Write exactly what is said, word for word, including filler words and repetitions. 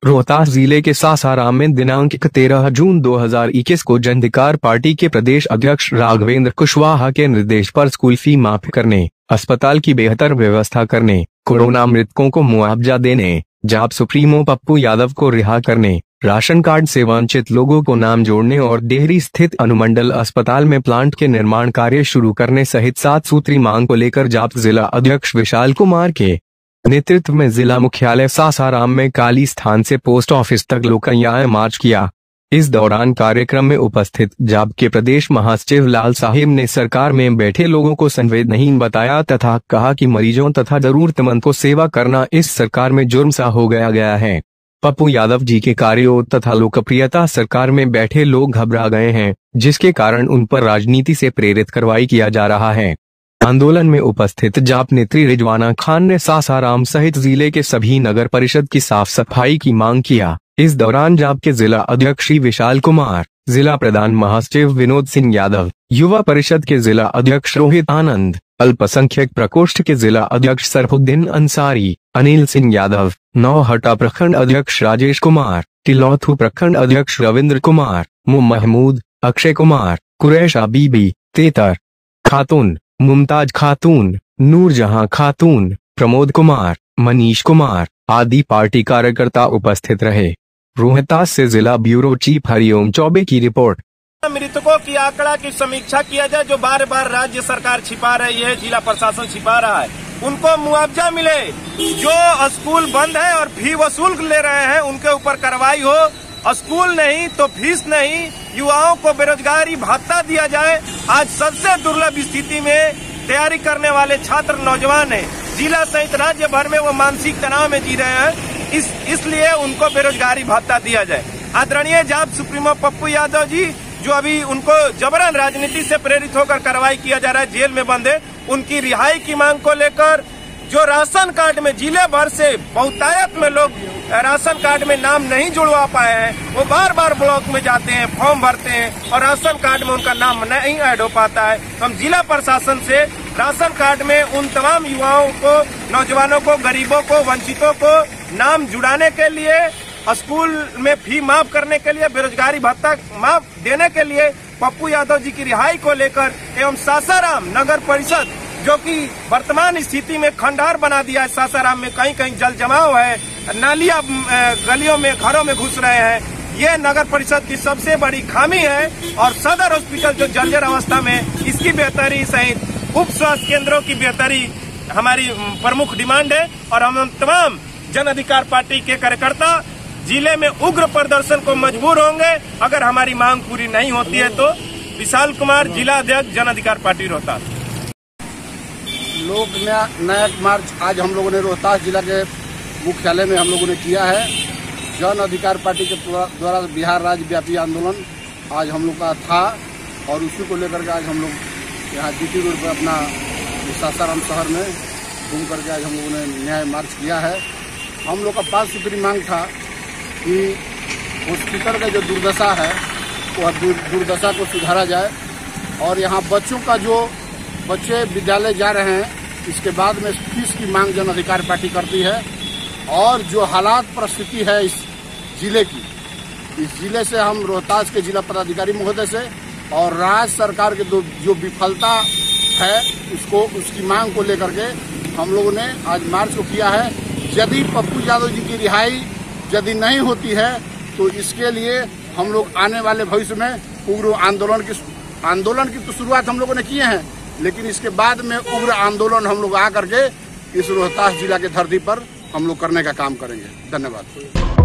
रोहतास जिले के सासाराम में दिनांक तेरह जून दो हज़ार इक्कीस को जन अधिकार पार्टी के प्रदेश अध्यक्ष राघवेंद्र कुशवाहा के निर्देश पर स्कूल फी माफ करने, अस्पताल की बेहतर व्यवस्था करने, कोरोना मृतकों को मुआवजा देने, जाप सुप्रीमो पप्पू यादव को रिहा करने, राशन कार्ड से वंचित लोगों को नाम जोड़ने और डेहरी स्थित अनुमंडल अस्पताल में प्लांट के निर्माण कार्य शुरू करने सहित सात सूत्री मांग को लेकर जाप जिला अध्यक्ष विशाल कुमार के नेतृत्व में जिला मुख्यालय सासाराम में काली स्थान से पोस्ट ऑफिस तक लोकयान मार्च किया। इस दौरान कार्यक्रम में उपस्थित जाप के प्रदेश महासचिव लाल साहिब ने सरकार में बैठे लोगों को संवेदनहीन बताया तथा कहा कि मरीजों तथा जरूरतमंद को सेवा करना इस सरकार में जुर्म सा हो गया गया है। पप्पू यादव जी के कार्यों तथा लोकप्रियता सरकार में बैठे लोग घबरा गए हैं, जिसके कारण उन पर राजनीति से प्रेरित कार्रवाई किया जा रहा है। आंदोलन में उपस्थित जाप नेत्री रिजवाना खान ने सासाराम सहित जिले के सभी नगर परिषद की साफ सफाई की मांग किया। इस दौरान जाप के जिला अध्यक्ष श्री विशाल कुमार, जिला प्रधान महासचिव विनोद सिंह यादव, युवा परिषद के जिला अध्यक्ष रोहित आनंद, अल्पसंख्यक प्रकोष्ठ के जिला अध्यक्ष सरफुद्दीन अंसारी, अनिल सिंह यादव, नौहटा प्रखंड अध्यक्ष राजेश कुमार, तिलौथू प्रखंड अध्यक्ष रविंद्र कुमार, मुम महमूद, अक्षय कुमार, कुरैशा बीबी, तेतर खातून, मुमताज खातून, नूरजहां खातून, प्रमोद कुमार, मनीष कुमार आदि पार्टी कार्यकर्ता उपस्थित रहे। रोहतास से जिला ब्यूरो चीफ हरिओम चौबे की रिपोर्ट। मृतकों की आंकड़ा की समीक्षा किया जाए, जो बार बार राज्य सरकार छिपा रही है, जिला प्रशासन छिपा रहा है, उनको मुआवजा मिले। जो स्कूल बंद है और फी वसूल ले रहे हैं उनके ऊपर कार्रवाई हो। स्कूल नहीं तो फीस नहीं, युवाओं को बेरोजगारी भत्ता दिया जाए। आज सबसे दुर्लभ स्थिति में तैयारी करने वाले छात्र नौजवान हैं, जिला सहित राज्य भर में वो मानसिक तनाव में जी रहे हैं, इस इसलिए उनको बेरोजगारी भत्ता दिया जाए। आदरणीय जाप सुप्रीमो पप्पू यादव जी, जो अभी उनको जबरन राजनीति से प्रेरित होकर कार्रवाई किया जा रहा है, जेल में बंद है, उनकी रिहाई की मांग को लेकर जो राशन कार्ड में जिले भर से बहुतायत में लोग राशन कार्ड में नाम नहीं जुड़वा पाए हैं, वो बार बार ब्लॉक में जाते हैं, फॉर्म भरते हैं और राशन कार्ड में उनका नाम नहीं ऐड हो पाता है। हम जिला प्रशासन से राशन कार्ड में उन तमाम युवाओं को, नौजवानों को, गरीबों को, वंचितों को नाम जुड़ाने के लिए, स्कूल में फी माफ करने के लिए, बेरोजगारी भत्ता माफ देने के लिए, पप्पू यादव जी की रिहाई को लेकर एवं सासाराम नगर परिषद, जो कि वर्तमान स्थिति में खंडहर बना दिया है, सासाराम में कहीं कहीं जल जमाव है, नालियां गलियों में, घरों में घुस रहे हैं, ये नगर परिषद की सबसे बड़ी खामी है। और सदर हॉस्पिटल जो जर्जर अवस्था में, इसकी बेहतरी सहित उप स्वास्थ्य केंद्रों की बेहतरी हमारी प्रमुख डिमांड है। और हम तमाम जन अधिकार पार्टी के कार्यकर्ता जिले में उग्र प्रदर्शन को मजबूर होंगे अगर हमारी मांग पूरी नहीं होती है तो। विशाल कुमार, जिला अध्यक्ष जन अधिकार पार्टी रोहतास। लोक नायक मार्च आज हम लोगों ने रोहतास जिला के मुख्यालय में हम लोगों ने किया है। जन अधिकार पार्टी के द्वारा बिहार राज्य व्यापी आंदोलन आज हम लोग का था और उसी को लेकर के आज हम लोग यहाँ जीटी रोड पर अपना सासाराम शहर में घूम करके आज हम लोगों ने न्याय मार्च किया है। हम लोग का पाँच सूत्री मांग था कि हॉस्पिटल का जो दुर्दशा है वह दुर्दशा को सुधारा जाए और यहाँ बच्चों का जो बच्चे विद्यालय जा रहे हैं, इसके बाद में फीस की मांग जन अधिकार पार्टी करती है। और जो हालात परिस्थिति है इस जिले की, इस जिले से हम रोहतास के जिला पदाधिकारी महोदय से और राज्य सरकार के जो जो विफलता है उसको, उसकी मांग को लेकर के हम लोगों ने आज मार्च को किया है। यदि पप्पू यादव जी की रिहाई यदि नहीं होती है तो इसके लिए हम लोग आने वाले भविष्य में उग्र आंदोलन की आंदोलन की तो शुरुआत हम लोगों ने किए हैं, लेकिन इसके बाद में उग्र आंदोलन हम लोग आ करके इस रोहतास जिला के धरती पर हम लोग करने का काम करेंगे। धन्यवाद।